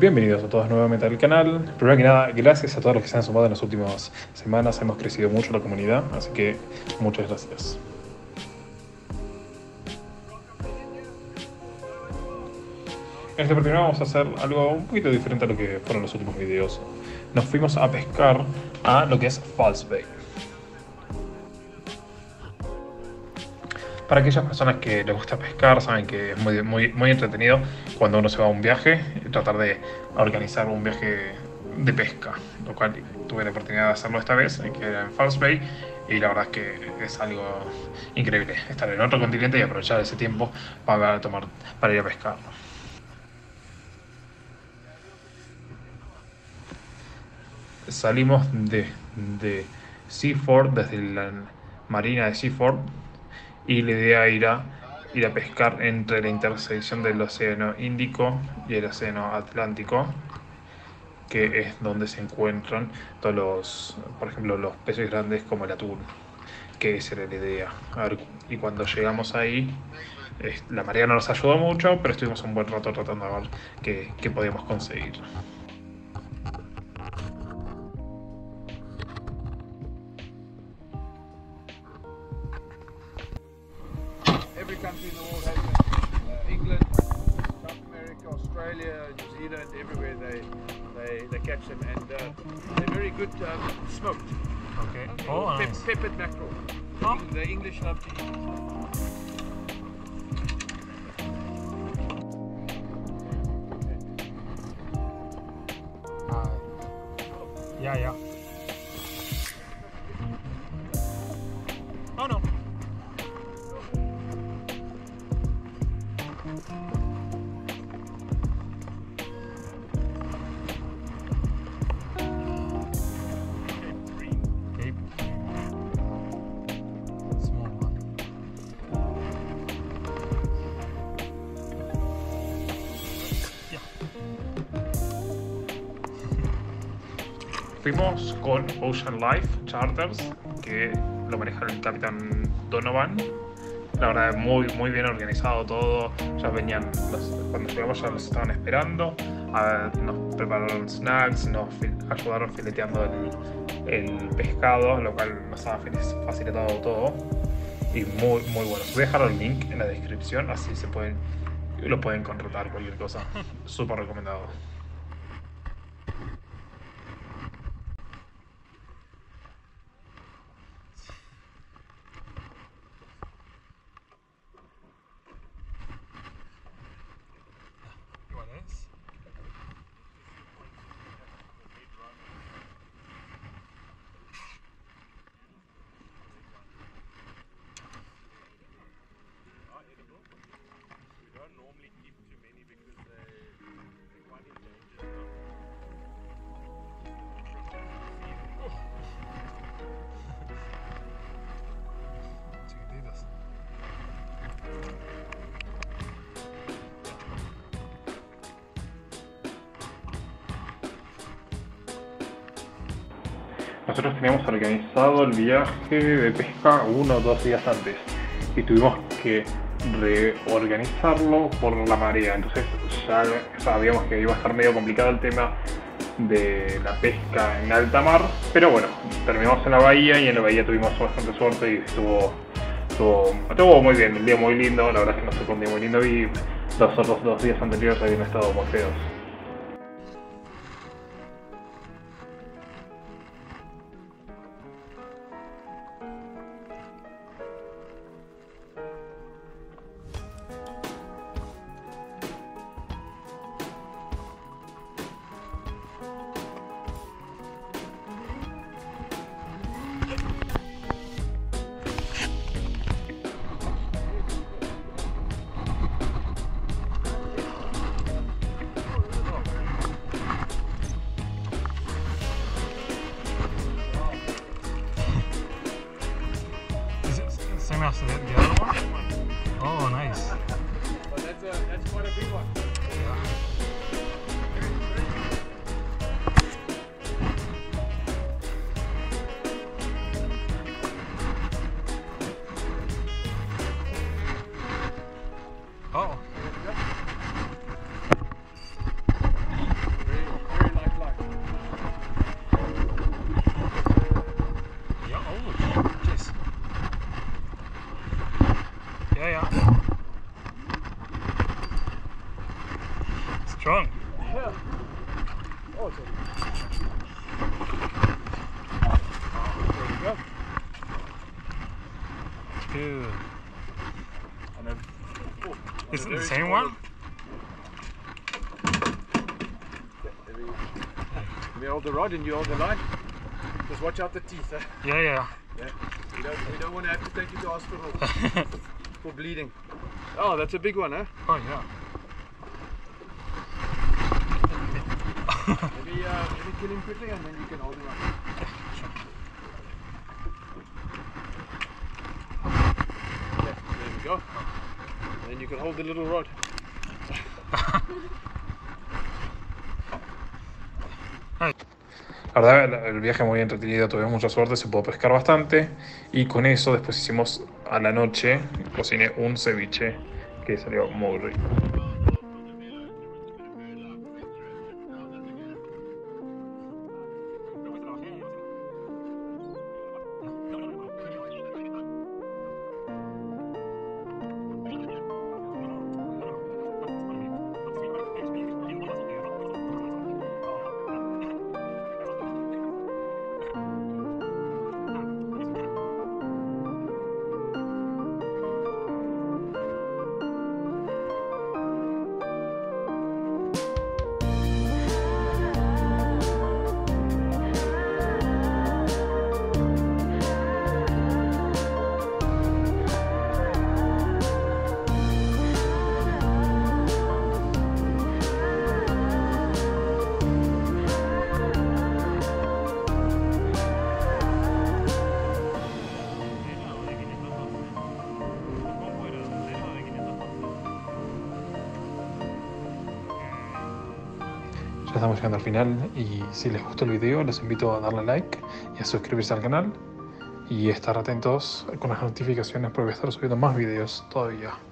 Bienvenidos a todos nuevamente al canal. Primero que nada, gracias a todos los que se han sumado en las últimas semanas. Hemos crecido mucho la comunidad, así que muchas gracias. En este primero vamos a hacer algo un poquito diferente a lo que fueron los últimos videos. Nos fuimos a pescar a lo que es False Bay. Para aquellas personas que les gusta pescar, saben que es muy entretenido cuando uno se va a un viaje, tratar de organizar un viaje de pesca, lo cual tuve la oportunidad de hacerlo esta vez, que era en False Bay, y la verdad es que es algo increíble estar en otro continente y aprovechar ese tiempo para ir a pescar. Salimos de Seaford, desde la marina de Seaford, y la idea era ir a pescar entre la intersección del océano Índico y el océano Atlántico, que es donde se encuentran todos por ejemplo, los peces grandes como el atún, que esa era la idea. Y cuando llegamos ahí, la marea no nos ayudó mucho, pero estuvimos un buen rato tratando de ver qué podíamos conseguir. Every country in the world has it. England, South America, Australia, New Zealand, everywhere they catch them, and they're very good smoked. Okay. Oh, nice. Peppered mackerel. Oh. The English love to eat it. Yeah. Oh no. Fuimos con Ocean Life Charters, que lo maneja el capitán Donovan. La verdad es muy bien organizado todo. Ya venían, cuando llegamos ya nos estaban esperando. Nos prepararon snacks, nos ayudaron fileteando el pescado, lo cual nos ha facilitado todo. Y muy bueno. Voy a dejar el link en la descripción, así lo pueden contratar, cualquier cosa. Súper recomendado. Nosotros teníamos organizado el viaje de pesca 1 o 2 días antes y tuvimos que reorganizarlo por la marea, entonces ya sabíamos que iba a estar medio complicado el tema de la pesca en alta mar, pero bueno, terminamos en la bahía y en la bahía tuvimos bastante suerte y estuvo muy bien, el día muy lindo, la verdad es que nos tocó un día muy lindo y los otros 2 días anteriores habían estado muy feos. Same as the other one? Oh, nice. But that's quite a big one. Oh. Dude. On a, oh, Is on it a the very same small one? Let me hold the rod and you hold the line. Just watch out the teeth. Yeah, yeah. Yeah. We don't want to have to take you to hospital for bleeding. Oh, that's a big one, huh? Oh, yeah. Let me kill him quickly and then you can hold him up. Yeah, there we go. And then you can hold the little rod. La verdad, el viaje muy entretenido, tuvimos mucha suerte, se pudo pescar bastante y con eso después hicimos a la noche, cociné un ceviche que salió muy rico. Ya estamos llegando al final y si les gustó el video los invito a darle like y a suscribirse al canal y estar atentos con las notificaciones porque voy a estar subiendo más videos todavía.